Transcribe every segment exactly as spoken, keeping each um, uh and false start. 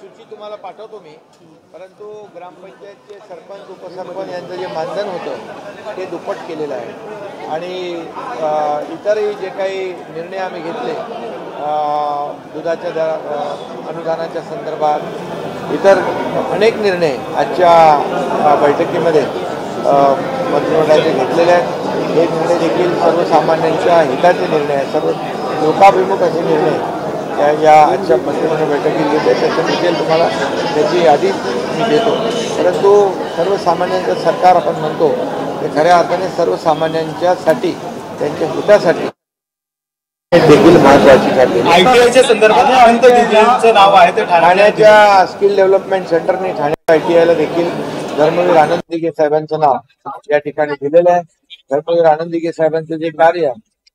सूची तुम्हाला पाठवतो मी, परंतु ग्रामपंचायतचे सरपंच उपसरपंच यांचं जे मानधन होतं ते दुप्पट केलेलं आहे आणि इतरही जे काही निर्णय आम्ही घेतले दुधाच्या दर अनुदानाच्या संदर्भात इतर अनेक निर्णय आजच्या बैठकीमध्ये मंत्रिमंडळाचे घेतलेले आहेत। हे निर्णय देखील सर्वसामान्यांच्या हिताचे निर्णय आहेत, सर्व लोकाभिमुख असे निर्णय त्या या आजच्या मंत्रिमंडळ बैठकीत घेतले। त्याचं डिटेल तुम्हाला त्याची यादी मी देतो, परंतु सर्वसामान्यांचं सरकार आपण म्हणतो ते खऱ्या अर्थाने सर्वसामान्यांच्यासाठी त्यांच्या हितासाठी देखील महत्वाची ठरली। आयटीआयच्या संदर्भात अनंत दिघेंचं नाव आहे ते ठाण्याच्या स्किल डेव्हलपमेंट सेंटरने ठाणे आयटीआयला देखील धर्मवीर आनंद दिघे साहेबांचं नाव या ठिकाणी दिलेलं आहे। धर्मवीर आनंद दिघे साहेबांचं जे कार्य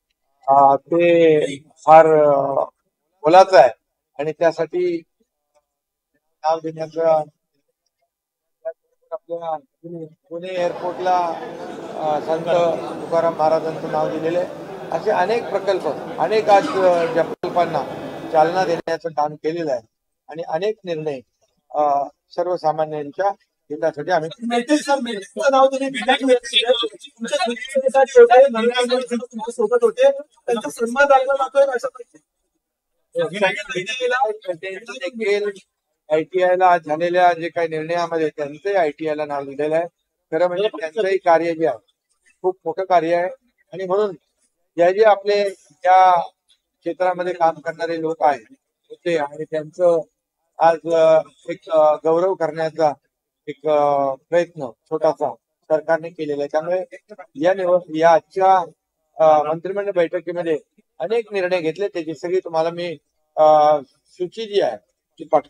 ते फार मोलाचं आहे आणि त्यासाठी नाव देण्याचं आपल्या पुणे एअरपोर्टला संत तुकाराम महाराजांचं नाव दिलेलं आहे। असे अनेक प्रकल्प अनेक आज ज्या प्रकल्पांना चालना देण्याचं काम केलेलं आहे आणि अनेक निर्णय सर्वसामान्यांच्या हितासाठी आम्ही सोबत होते त्यांचा सन्मान देखील आयटीआयला झालेल्या जे काही निर्णयामध्ये त्यांचंही आयटीआयला नाव दिलेलं आहे। खरं म्हणजे त्यांचंही कार्य जे आहे खूप मोठं कार्य आहे आणि म्हणून जे जे आपले या क्षेत्रामध्ये काम करणारे लोक आहेत होते आणि त्यांचं आज एक गौरव करण्याचा एक प्रयत्न छोटासा सरकारने केलेला आहे। त्यामुळे या निवड या आजच्या मंत्रिमंडळ बैठकीमध्ये अनेक निर्णय घेतले, त्याची सगळी तुम्हाला मी सूची जी आहे ती पाठवतो।